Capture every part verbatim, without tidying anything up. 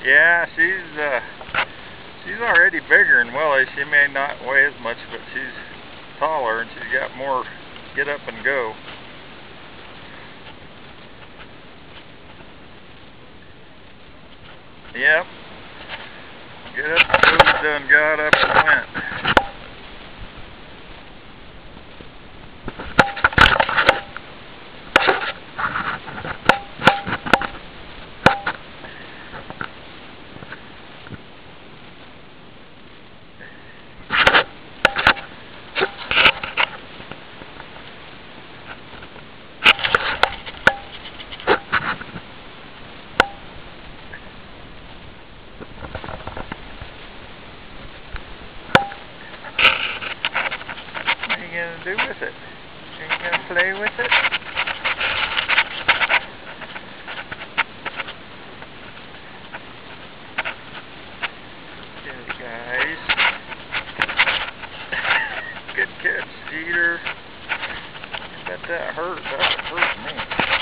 Yeah, she's uh, she's already bigger than Willie. She may not weigh as much, but she's taller and she's got more get up and go. Yep. Get up and go, done got up and went. What are you gonna do with it? Are you gonna play with it? Good guys. Good catch, Jeter. I bet that hurt. That hurt me.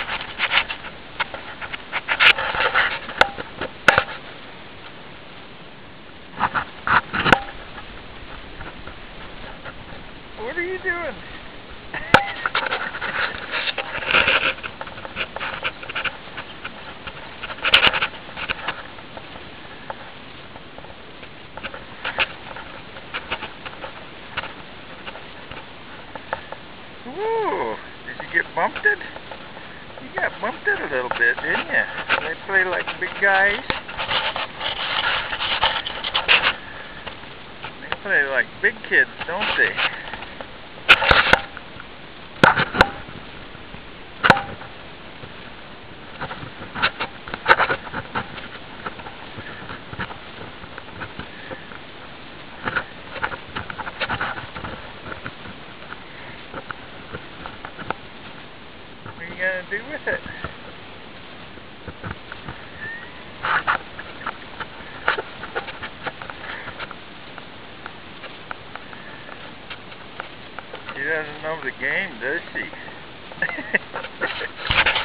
What are you doing? Whoa! Did you get bumped it? You got bumped it a little bit, didn't you? They play like big guys. They play like big kids, don't they? What are you gonna do with it? She doesn't know the game, does she?